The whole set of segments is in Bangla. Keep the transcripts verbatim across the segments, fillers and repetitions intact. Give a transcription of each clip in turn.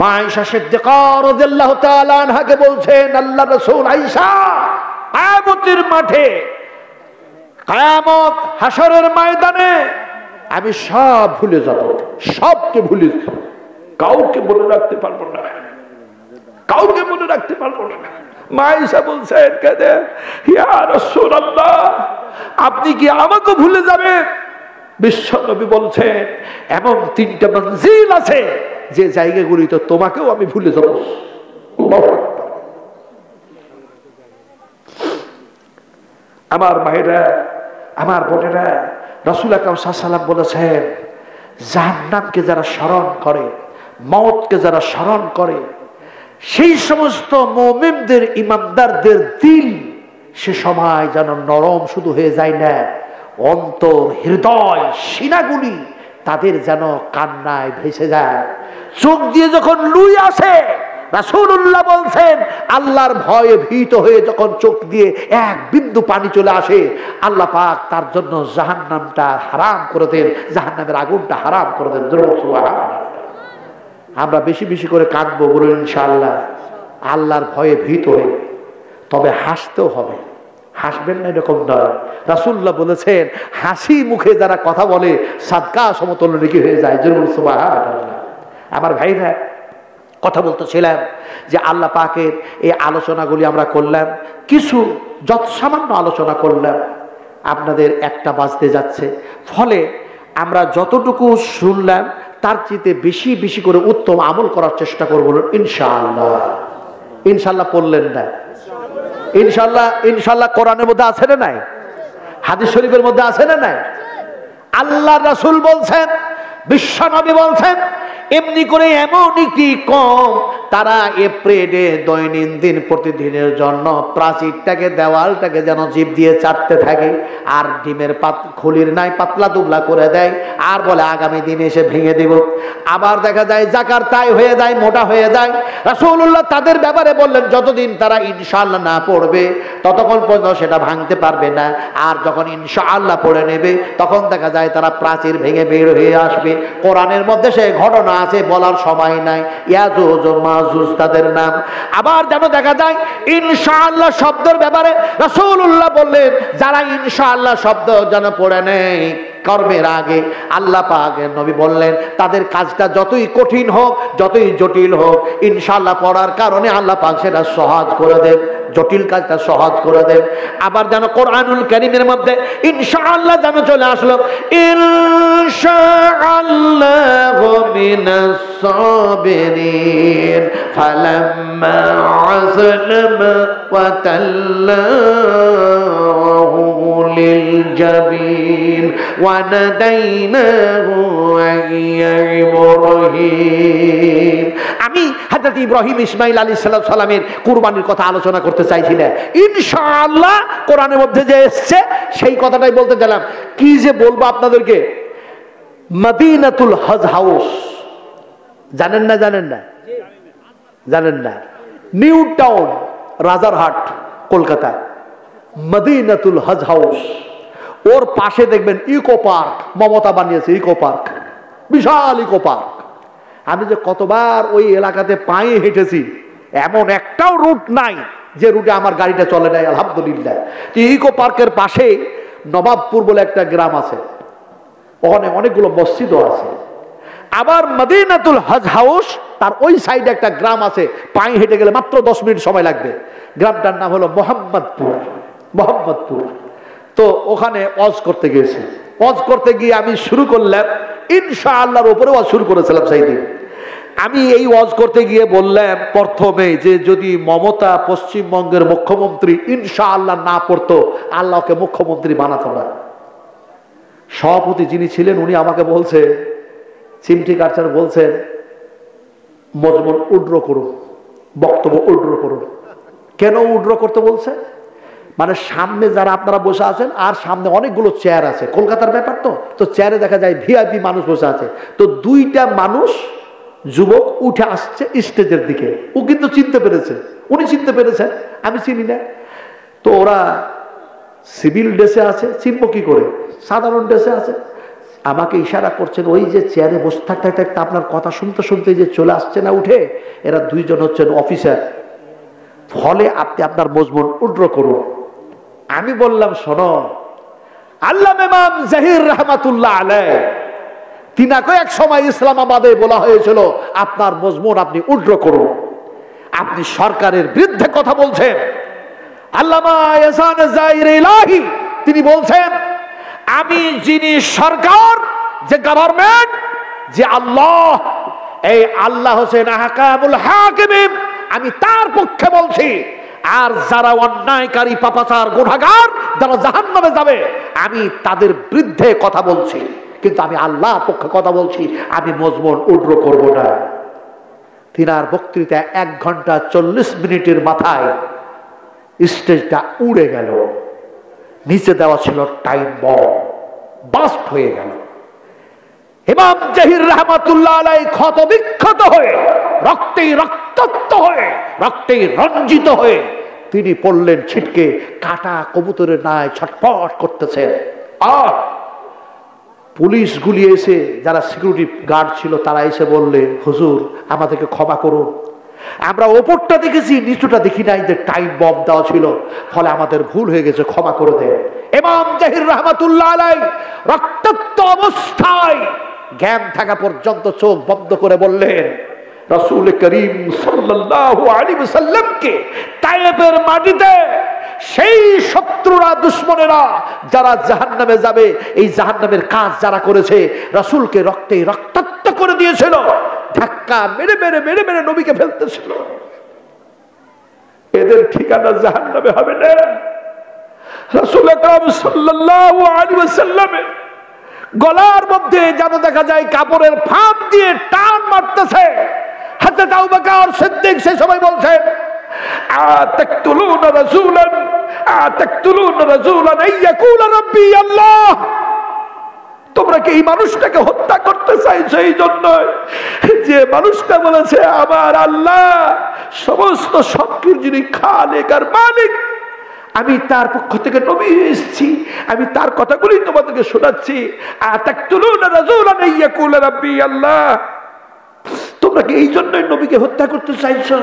মা আয়েশা সিদ্দিকা রাদিয়াল্লাহু তাআলা আনহাকে বলছেন, আল্লাহর রাসূল আয়েশা, কিয়ামতের মাঠে, কিয়ামত হাসরের ময়দানে আমি সব ভুলে যাব, সবকে ভুলে যাব, কাউকে মনে রাখতে পারবো না, কাউকে মনে রাখতে পারবো না। মা আয়েশা বলছেন, কেঁদে, ইয়া রাসূলুল্লাহ, আপনি কি আমাকে ভুলে যাবেন? বিশ্বনবী বলছেন, এমন তিনটা মঞ্জিল আছে যে জায়গাগুলিতে তোমাকেও আমি ভুলে যাব। আমার ভাইরা, আমার বোনেরা, রাসূল আকরাম সাল্লাল্লাহু আলাইহি ওয়াসাল্লাম বলেছেন, জাহান্নামকে যারা স্মরণ করে, মওতকে যারা স্মরণ করে, সেই সমস্ত মুমিনদের, ইমানদারদের দিল সে সময় যেন নরম শুধু হয়ে যায় না, অন্তর, হৃদয়, সিনাগুলি তাদের যেন কান্নায় ভেসে যায়। চোখ দিয়ে যখন লুই আসে, রাসূলুল্লাহ বলছেন, আল্লাহর ভয়ে ভীত হয়ে যখন চোখ দিয়ে এক বিন্দু পানি চলে আসে, আল্লাহ পাক তার জন্য জাহান্নামটা হারাম করে দেন, জাহান্নামের আগুনটা হারাম করে দেন। আমরা বেশি বেশি করে কাঁদবো, বলুন ইনশাআল্লাহ, আল্লাহর ভয়ে ভীত হয়ে। তবে হাসতেও হবে, হাসবেন না এরকম নয়। রাসূলুল্লাহ বলেছেন, হাসি মুখে যারা কথা বলে সাদকা সমতুল্য নাকি হয়ে যায়। সুবহানাল্লাহ। আমার ভাইরা, কথা বলতেছিলাম যে আল্লাহ পাকের এই আলোচনাগুলি আমরা করলাম, কিছু যত সামান্য আলোচনা করলাম, আপনাদের একটা বাজতে যাচ্ছে। ফলে আমরা যতটুকু শুনলাম তার চেয়ে বেশি বেশি করে উত্তম আমল করার চেষ্টা করব ইনশাআল্লাহ। ইনশাআল্লাহ পড়লেন না? ইনশাআল্লাহ, ইনশাআল্লাহ কোরআনের মধ্যে আছে না নাই? হাদিস শরীফের মধ্যে আছে না নাই? আল্লাহর রাসূল বলছেন, বিশ্বনবী বলছেন, এমনি করে এমন একটি কম, তারা এপ্রিলে দৈনন্দিন প্রতিদিনের জন্য প্রাচীরটাকে, দেওয়ালটাকে যেন জিভ দিয়ে চাটতে থাকে, আর ডিমের পাত খুলির নাই পাতলা দুবলা করে দেয়, আর বলে আগামী দিন এসে ভেঙে দিব। আবার দেখা যায় জাকার তাই হয়ে যায়, মোটা হয়ে যায়। রাসূলুল্লাহ তাদের ব্যাপারে বললেন, যতদিন তারা ইনশাআল্লাহ না পড়বে ততক্ষণ পর্যন্ত সেটা ভাঙতে পারবে না, আর যখন ইনশাআল্লাহ পড়ে নেবে তখন দেখা যায় তারা প্রাচীর ভেঙে বের হয়ে আসবে। কোরআনের মধ্যে সে ঘটনা আছে, বলার সময় নাই, ইয়াজুজ ও মাজুজ তাদের নাম। আবার যেন দেখা যায় ইনশাআল্লাহ শব্দের ব্যাপারে রাসূলুল্লাহ বললেন, যারা ইনশাআল্লাহ শব্দ যেন পড়ে নেয় কর্মের আগে, আল্লাহ পাকের নবী বললেন, তাদের কাজটা যতই কঠিন হোক, যতই জটিল হোক, ইনশাআল্লাহ পড়ার কারণে আল্লাহ পাক সেটা সহজ করে দেন, জটিল কাজটা সহজ করে দেন। আবার যেন কোরআনুল কারীমের মধ্যে ইনশাআল্লাহ যেন চলে আসলো, ইনশাআল্লাহু মিনাস সাবিরিন ফালাম্মা আসলামা ওয়া তাল্লাহু লিল জাবিন ওয়া নাদাইনাহু ইয়া ইব্রাহিম। আমি হযরত ইব্রাহিম ইসমাঈল আলাইহিস সালামের কুরবানির কথা আলোচনা করতে চাইছি না, ইনশাআল্লাহ কোরআনের মধ্যে যে এসেছে সেই কথাটাই বলতে গেলাম। কি যে বলবো আপনাদেরকে, মদিনাতুল হজ হাউস জানেন না? জানেন না? জানেন না? নিউ টাউন, রাজারহাট, কলকাতা, মদিনাতুল হজ হাউস, ওর পাশে দেখবেন ইকো পার্ক, মমতা বানিয়েছে ইকো পার্ক, বিশাল ইকো পার্ক। আমি যে কতবার ওই এলাকাতে পায়ে হেঁটেছি, এমন একটাও রুট নাই যে রুটে আমার গাড়িটা চলে নাই, আলহামদুলিল্লাহ। ইকো পার্কের পাশে নবাবপুর বলে একটা গ্রাম আছে, ওখানে অনেকগুলো মসজিদও আছে। আবার মদিনাতুল হজ হাউস, তার ওই সাইডে একটা গ্রাম আছে, পায়ে হেঁটে গেলে মাত্র দশ মিনিট সময় লাগবে। গ্রামটার নাম হলো মোহাম্মদপুর। মোহাম্মদপুর তো ওখানে ওয়াজ করতে গেছি। ওয়াজ করতে গিয়ে আমি শুরু করলাম, ইনশাআল্লাহর উপরে ওয়াজ শুরু করেছিলাম সেই দিন। আমি এই ওয়াজ করতে গিয়ে বললাম প্রথমে যে যদি মমতা পশ্চিমবঙ্গের মুখ্যমন্ত্রী ইনশাআল্লাহ না পড়তো, আল্লাহকে মুখ্যমন্ত্রী বানাতো না। সভাপতি যিনি ছিলেন উনি আমাকে বলছে, চিমটি কাটচার বলছেন, মজমুন উড্র করুন, বক্তব্য উড্র করুন। কেন উড্র করতে বলছে? মানে সামনে যারা আপনারা বসে আছেন আর সামনে অনেকগুলো চেয়ার আছে, কলকাতার ব্যাপার তো, তো চেয়ারে দেখা যায় ভিআইপি মানুষ বসে আছে। তো দুইটা মানুষ যুবক উঠে আসছে স্টেজের দিকে, ও কিন্তু চিনতে পেরেছে, উনি চিনতে পেরেছেন, আমি চিনি না। তো ওরা সিভিল ড্রেসে আছে, চিনব কি করে, সাধারণ ড্রেসে আছে। আমাকে ইশারা করছেন, ওই যে চেয়ারে বসে থাকতে থাকতে আপনার কথা শুনতে শুনতে যে চলে আসছে না উঠে, এরা দুইজন হচ্ছেন অফিসার, ফলে আপনি আপনার মজমুন উড্র করুন। আমি বললাম, শোনো, আল্লামা ইমাম জহির রহমাতুল্লাহ আলাইহি তিনাকে এক সময় ইসলামাবাদে বলা হয়েছিল আপনার মজমুন আপনি উড্র করুন, আপনি সরকারের বিরুদ্ধে কথা বলছেন। আল্লামা ইহসান যায়ির ইলাহি তিনি বলছেন, আমি যিনি সরকার, যে গভর্নমেন্ট, যে আল্লাহ, এই আল্লাহ হোসেন আহকামুল হাকিমিন, আমি তার পক্ষে বলছি। আর যারা অন্যায়কারী, পাপাচার, গুনাহগার, যারা জাহান্নামে যাবে, আমি তাদের বিরুদ্ধে কথা বলছি, কিন্তু আমি আল্লাহর পক্ষে কথা বলছি, আমি মজমুন উড্র করব না। তিনার বক্তৃতা এক ঘন্টা চল্লিশ মিনিটের মাথায় স্টেজটা উড়ে গেল, নিচে দেওয়া ছিল টাইম বম, বাস্ট হয়ে গেল। ইমাম জহির রহমাতুল্লাহ আলাইহি ক্ষত বিক্ষত হয়ে, রক্তে রক্তাক্ত হয়ে, রক্তে রঞ্জিত হয়ে তিনি পড়লেন ছিটকে, কাটা কবুতরের ন্যায় ছটফট করতেছেন। আর পুলিশগুলি এসে, যারা সিকিউরিটি গার্ড ছিল, তারা এসে বললে, হুজুর আমাদেরকে ক্ষমা করুন, আমরা ওপরটা দেখেছি, নিচুটা দেখি নাই, যে টাইম বম দেওয়া ছিল, ফলে আমাদের ভুল হয়ে গেছে, ক্ষমা করে দেন। ইমাম জহির রহমাতুল্লাহ আলাইহি রক্তাক্ত অবস্থায় জ্ঞান থাকা পর্যন্ত চোখ বন্ধ করে বললেন, রাসূল করিম সাল্লাল্লাহু আলাইহি ওয়াসাল্লামকে তায়েফের মাটিতে সেই শত্রুরা, দুশমনেরা, যারা জাহান্নামে যাবে, এই জাহান্নামের কাজ যারা করেছে, রাসূলকে রক্তে রক্তাক্ত করে দিয়েছিল, ধাক্কা মেরে মেরে মেরে মেরে নবীকে ফেলতেছিল, এদের ঠিকানা জাহান্নামে হবে না। রাসূল আকরাম সাল্লাল্লাহু আলাইহি ওয়াসাল্লামের গলার মধ্যে যেন দেখা যায় কাপড়ের ফাঁক দিয়ে টান মারতেছে। হযরত আবু বকর সিদ্দিক সে সময় বলছেন, আতাকতুলুনা রাসূলান আতাকতুলুনা রাসূলান আইয়াকুলা রাব্বি আল্লাহ, তোমরা কি এই মানুষটাকে হত্যা করতে চাইছো এই জন্য যে মানুষটা বলেছে আমার আল্লাহ সমস্ত সবকিছুর যিনি খালেক আর মালিক, আমি তার পক্ষ থেকে নবী এসেছি, আমি তার কথাগুলি তোমাদেরকে শোনাচ্ছি। আতাকতুলুনা রাসূলান আইয়াকুলা রাব্বি আল্লাহ, তোমরা কি এই জন্যই নবীকে হত্যা করতে চাইছো?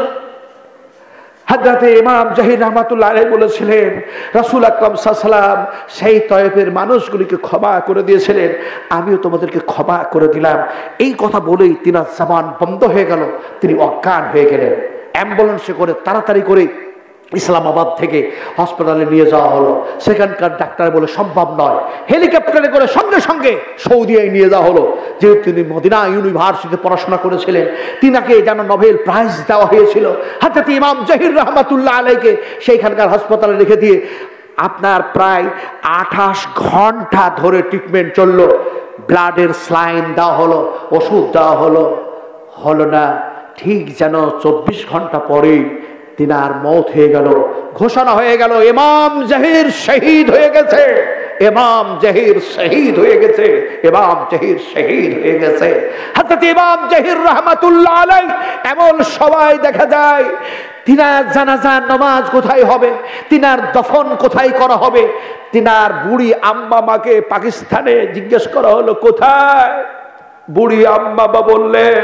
হযরত ইমাম জহির রহমাতুল্লাহ আলাইহি বলেছিলেন, রাসূল আকরাম সাল্লাল্লাহু আলাইহি ওয়াসাল্লাম সেই তয়েফের মানুষগুলিকে ক্ষমা করে দিয়েছিলেন, আমিও তোমাদেরকে ক্ষমা করে দিলাম। এই কথা বলেই তিনার জবান বন্ধ হয়ে গেল, তিনি অজ্ঞান হয়ে গেলেন। অ্যাম্বুলেন্সে করে তাড়াতাড়ি করে ইসলামাবাদ থেকে হসপিটালে নিয়ে যাওয়া হলো। সেখানকার ডাক্তার বলে সম্ভব নয়, হেলিকপ্টারে করে সঙ্গে সঙ্গে সৌদিয়ায় নিয়ে যাওয়া হলো। যেহেতু তিনি মদিনা ইউনিভার্সিটিতে পড়াশোনা করেছিলেন, তিনাকে যেন নোবেল প্রাইজ দেওয়া হয়েছিল। হযরত ইমাম জহির রহমাতুল্লাহ আলাইহিকে সেইখানকার হাসপাতালে রেখে দিয়ে আপনার প্রায় আঠাশ ঘন্টা ধরে ট্রিটমেন্ট চললো। ব্লাডের স্লাইন দেওয়া হলো, ওষুধ দেওয়া হলো, হলো না। ঠিক যেন চব্বিশ ঘন্টা পরেই তিনার মওত হয়ে গেল, ঘোষণা হয়ে গেল ইমাম জহির শহীদ হয়ে গেছে, ইমাম জহির শহীদ হয়ে গেছে, ইমাম জহির শহীদ হয়ে গেছে। হযরত ইমাম জহির রহমাতুল্লাহ আলাইহি এমন সবাই দেখা যায়, তিনার জানাজার নামাজ কোথায় হবে, তিনার দফন কোথায় করা হবে। তিনার বুড়ি আম্মা মাকে পাকিস্তানে জিজ্ঞেস করা হলো কোথায়, বুড়ি আম্মা বা বললেন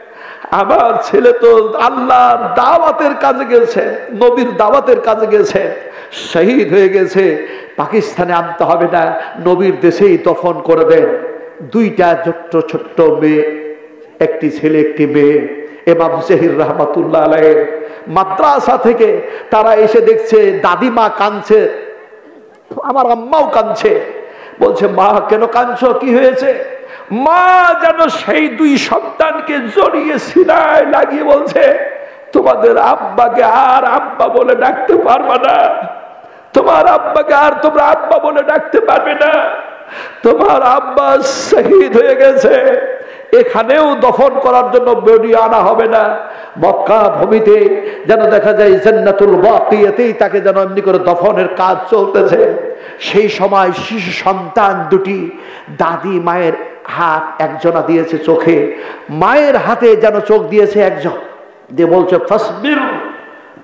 আমার ছেলে তো আল্লাহর দাওয়াতের কাজে গেছে, নবীর দাওয়াতের কাজে গেছে, শহীদ হয়ে গেছে, পাকিস্তানে আনতে হবে না, নবীর দেশেই দফন করে দেন। দুইটা ছোট্ট ছোট্ট মেয়ে, একটি ছেলে একটি মেয়ে। ইমাম জহির রহমাতুল্লাহ আলাইহি মাদ্রাসা থেকে তারা এসে দেখছে দাদিমা কাঁদছে, আমার আম্মাও কাঁদছে। বলছে মা কেন কাঁদছো, কি হয়েছে? মা যেন সেই দুই সন্তানকে জড়িয়ে সিনায় লাগিয়ে বলছে তোমাদের আব্বাকে আর আব্বা বলে ডাকতে পারবে না, তোমার আব্বাকে আর তোমরা আব্বা বলে ডাকতে পারবে না, তোমার আব্বা শহীদ হয়ে গেছে, এখানেও দফন করার জন্য বডি আনা হবে না, মক্কা ভূমিতে যেন দেখা যায় জান্নাতুল বাকিয়াতেই তাকে যেন এমনি করে দফনের কাজ চলতেছে। সেই সময় শিশু সন্তান দুটি দাদি মায়ের হাত একজনা দিয়েছে চোখে, মায়ের হাতে যেন চোখ দিয়েছে একজন, দিয়ে বলছে ফাসবির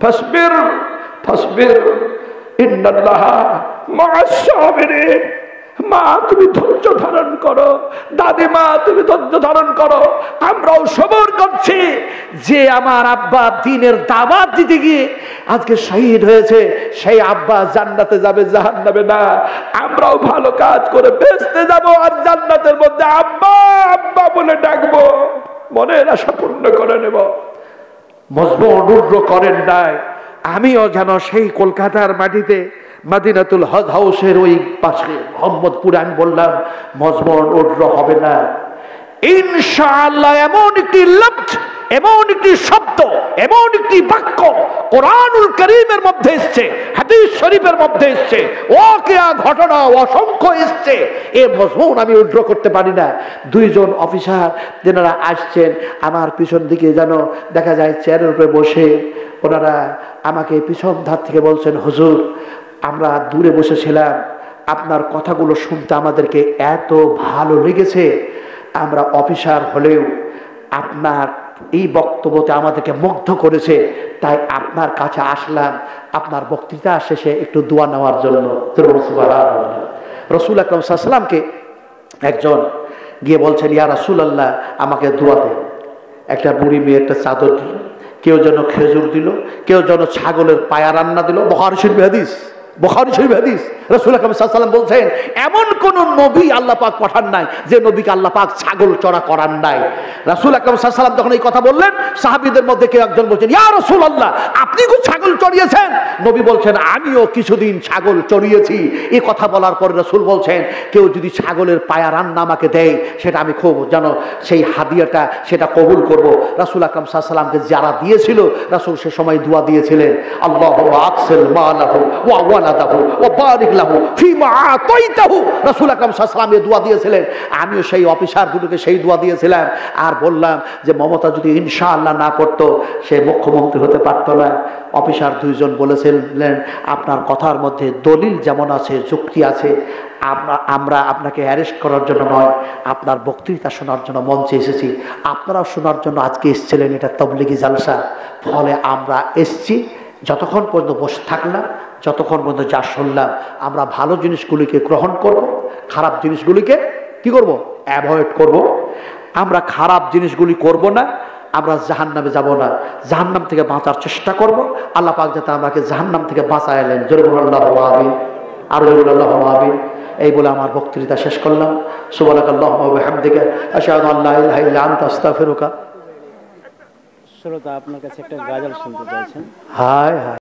ফাসবির ফাসবির ইন্নাল্লাহা মা'আস সাবিরিন, মা তুমি ধৈর্য ধারণ করো, দাদিমা তুমি ধৈর্য ধারণ করো, আমরাও সবর করছি যে আমার আব্বা দ্বীনের দাওয়াত দিতে গিয়ে আজকে শহীদ হয়েছে, সেই আব্বা জান্নাতে যাবে, জাহান্নামে না। আমরাও ভালো কাজ করে বেঁচতে যাব আর জান্নাতের মধ্যে আব্বা আব্বা বলে ডাকবো, মনের আশা পূর্ণ করে নেব। মজবুর অনুগ্রহ করেন নাই, আমিও যেন সেই কলকাতার মাটিতে মদিনাতুল হজ হাউসের ওই পাশে মোহাম্মদপুরে আমি বললাম মজবুর অনুগ্রহ হবে না ইনশাআল্লাহ। এমন একটি লফজ, এমন একটি শব্দ, এমন একটি বাক্য কোরআনুল কারীমের মধ্যে এসেছে, হাদিস শরীফের মধ্যে এসেছে, ওয়াকিয়া ঘটনা অসংখ্য এসেছে, এ মজবুর আমি উদ্র করতে পারি না। দুইজন অফিসার যারা আসছেন আমার পিছন দিকে যেন দেখা যায় চেয়ারের উপরে বসে, ওনারা আমাকে পিছন ধার থেকে বলছেন, হুজুর আমরা দূরে বসেছিলাম, আপনার কথাগুলো শুনতে আমাদেরকে এত ভালো লেগেছে, আমরা অফিসার হলেও আপনার এই বক্তব্যতে আমাদেরকে মুগ্ধ করেছে, তাই আপনার কাছে আসলাম আপনার বক্তৃতা শেষে একটু দোয়া নেওয়ার জন্য। রাসূল আকরাম সাল্লাল্লাহু আলাইহি ওয়াসাল্লামকে একজন গিয়ে বলছেন, ইয়া রাসূলুল্লাহ আমাকে দোয়া দেন। একটা বুড়ি মেয়ে একটা চাদর দিল, কেউ যেন খেজুর দিল, কেউ যেন ছাগলের পায়া রান্না দিল। বুখারী শরীফ হাদিস, বুখারী শরীফ হাদিস। রাসূল আকরাম সাল্লাল্লাহু আলাইহি ওয়াসাল্লাম বলছেন এমন কোন নবী আল্লাহ পাক পাঠান নাই যে নবীকে আল্লাহ পাক ছাগল চড়া করান নাই। রাসূল আকরাম সাল্লাল্লাহু আলাইহি ওয়াসাল্লাম যখন এই কথা বললেন, সাহাবীদের মধ্যে কেউ একজন বলছেন, ইয়া রাসূলুল্লাহ আপনি কি ছাগল চড়িয়েছেন? নবী বলছেন আমিও কিছুদিন ছাগল চড়িয়েছি। এই কথা বলার পর রাসূল বলছেন কেউ যদি ছাগলের পায়া রান্না আমাকে দেয় সেটা আমি খুব যেন সেই হাদিয়াটা সেটা কবুল করব। রাসূল আকরাম সাল্লাল্লাহু আলাইহি ওয়াসাল্লামকে যারা দিয়েছিল রাসূল সে সময় দোয়া দিয়েছিলেন, আল্লাহু আকসিল মালাহু ওয়া ওয়ালাদাহু ওয়া বারিক লাহু ফিমা আতাইতাহু। রাসূল আকরাম সাল্লাল্লাহু আলাইহি ওয়াসাল্লাম এই দোয়া দিয়েছিলেন, আমিও সেই অফিসারগুলোকে সেই দোয়া দিয়েছিলাম। আর বললাম যে মমতা যদি ইনশাআল্লাহ না করতো সে মুখ্যমন্ত্রী হতে পারতো না। অফিসার দুইজন বলেছিলেন আপনার কথার মধ্যে দলিল যেমন আছে, যুক্তি আছে, আমরা আমরা আপনাকে অ্যারেস্ট করার জন্য নয়, আপনার বক্তৃতা শোনার জন্য মঞ্চে এসেছি, আপনারাও শোনার জন্য আজকে এসেছিলেন, এটা তাবলীগী জালসা, ফলে আমরা এসেছি। যতক্ষণ পর্যন্ত বসে থাকলাম, যতক্ষণ পর্যন্ত যা শুনলাম, আমরা ভালো জিনিসগুলিকে গ্রহণ করব, খারাপ জিনিসগুলিকে কি করব? অ্যাভয়েড করব। আমরা খারাপ জিনিসগুলি করব না, আমরা জাহান্নামে যাব না, জাহান্নাম থেকে বাঁচার চেষ্টা করব। আল্লাহ পাক যাতে আমাকে জাহান্নাম থেকে বাঁচাইলেন, জোরে বলুন আল্লাহু আমিন, আর জোরে বলুন আল্লাহু আমিন। এই বলে আমার বক্তৃতা শেষ করলাম। সুবহানাকাল্লাহুম্মা ওয়া বিহামদিকা আশহাদু আল্লা ইলাহা ইল্লা আনতা আস্তাগফিরুকা। শ্রোতা আপনার কাছে একটা গাজাল শুনতে চাইছেন। হায় হায়।